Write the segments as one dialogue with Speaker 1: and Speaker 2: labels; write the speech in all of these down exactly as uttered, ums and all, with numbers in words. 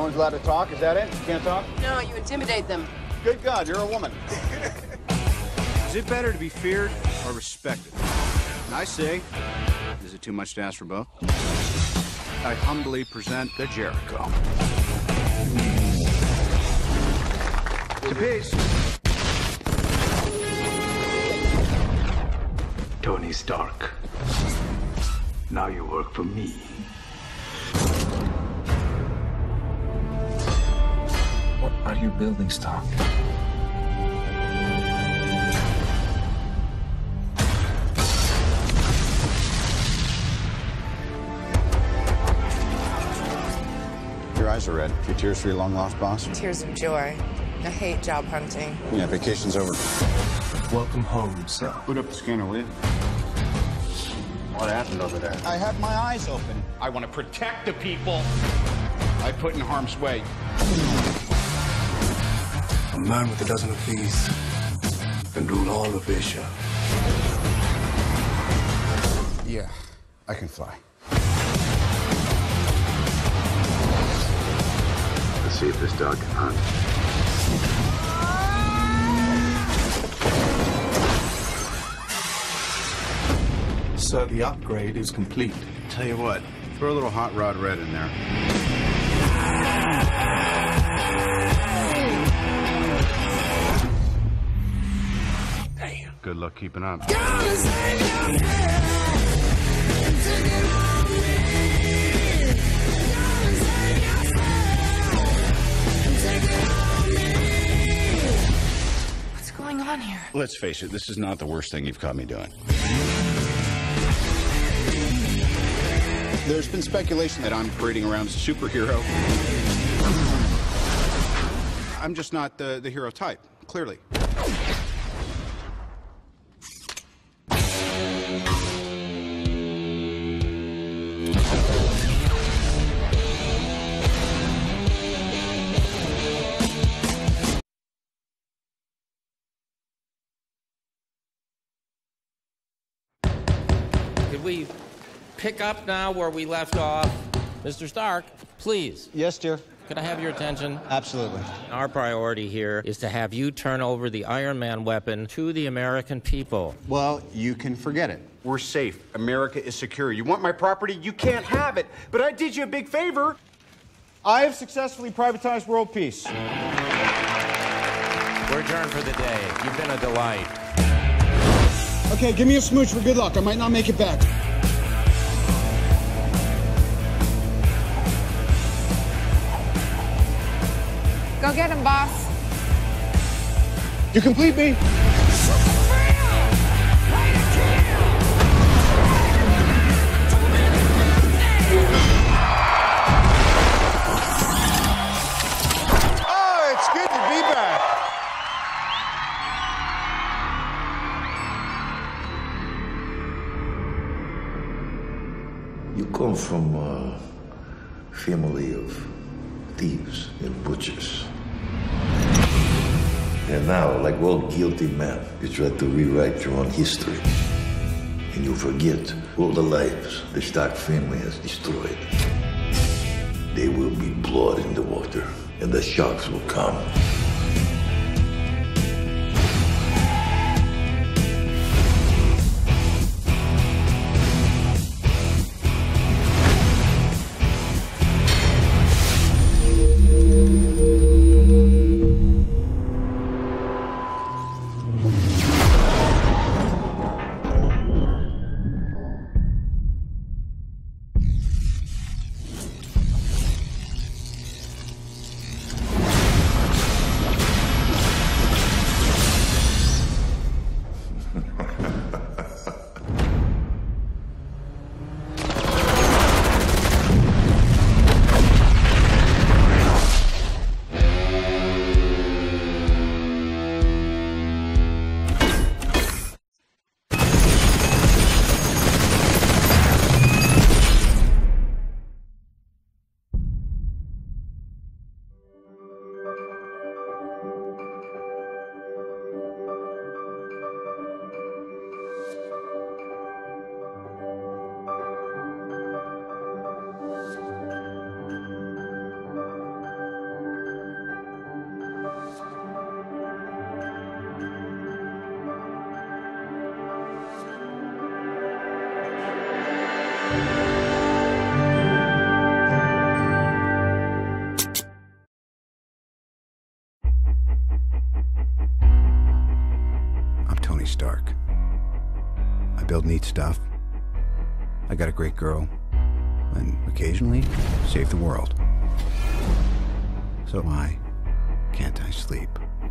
Speaker 1: one's allowed to talk. Is that it? You can't talk?
Speaker 2: No, you intimidate them.
Speaker 1: Good God, you're a woman.
Speaker 3: Is it better to be feared or respected? And I say, is it too much to ask for both? I humbly present the Jericho. To peace.
Speaker 4: Tony Stark. Now you work for me.
Speaker 5: What are you building, Stark?
Speaker 1: Your eyes are red. Your tears for your long-lost boss?
Speaker 6: Tears of joy. I hate job hunting.
Speaker 1: Yeah, vacation's over.
Speaker 5: Welcome home, sir.
Speaker 1: Boot up the scanner, will you? What happened over there? I had my eyes open.
Speaker 3: I want to protect the people I put in harm's way.
Speaker 4: A man with a dozen of these can rule all of Asia.
Speaker 1: Yeah, I can fly.
Speaker 4: Let's see if this dog can hunt.
Speaker 5: So the upgrade is complete.
Speaker 3: Tell you what, throw a little Hot Rod Red in there. Hey, good luck keeping up.
Speaker 2: What's going on here?
Speaker 3: Let's face it, this is not the worst thing you've caught me doing. There's been speculation that I'm parading around as a superhero. I'm just not the, the hero type, clearly.
Speaker 7: Could we pick up now where we left off? Mister Stark, please.
Speaker 8: Yes, dear.
Speaker 7: Could I have your attention?
Speaker 8: Absolutely.
Speaker 7: Our priority here is to have you turn over the Iron Man weapon to the American people.
Speaker 3: Well, you can forget it. We're safe. America is secure. You want my property? You can't have it. But I did you a big favor.
Speaker 1: I have successfully privatized world peace.
Speaker 7: We're adjourned for the day. You've been a delight.
Speaker 1: Okay, give me a smooch for good luck. I might not make it back.
Speaker 6: Go get him, boss.
Speaker 1: You complete me. Oh, it's good to be back.
Speaker 9: You come from a family of thieves and butchers. And now, like all guilty men, you try to rewrite your own history. And you forget all the lives the Stark family has destroyed. There will be blood in the water, and the sharks will come.
Speaker 8: I'm Tony Stark. I build neat stuff. I got a great girl. And occasionally, save the world. So why can't I sleep?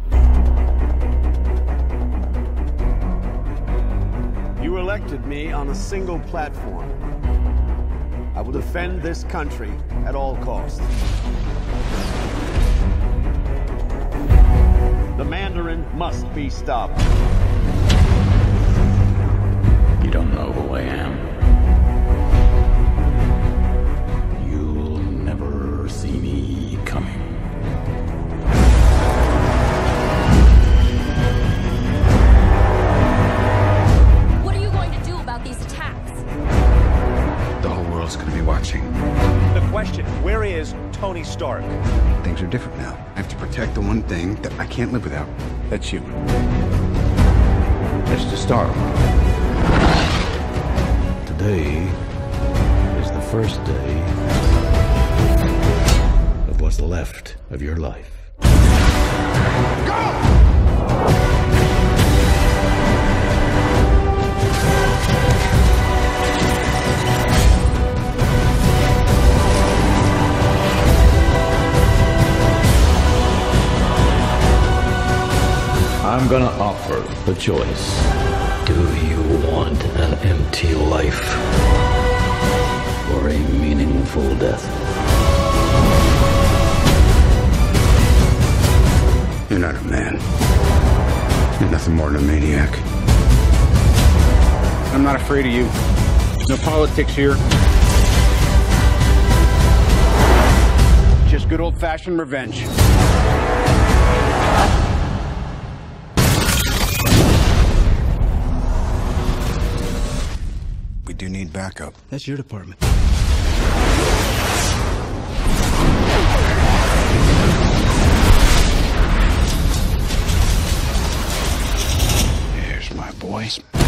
Speaker 10: You elected me on a single platform. I will defend this country at all costs. The Mandarin must be stopped.
Speaker 11: You don't know who I am. You'll never see me coming.
Speaker 12: What are you going to do about these attacks?
Speaker 8: The whole world's gonna be watching.
Speaker 13: The question, where is Tony Stark?
Speaker 8: Things are different now. I have to protect the one thing that I can't live without. That's you.
Speaker 11: Just to start. Today is the first day of what's left of your life.
Speaker 8: Go!
Speaker 11: I'm gonna offer the choice. Do you want an empty life or a meaningful death?
Speaker 8: You're not a man. You're nothing more than a maniac. I'm not afraid of you. No politics here. Just good old-fashioned revenge. We do need backup.
Speaker 5: That's your department.
Speaker 8: Here's my boys.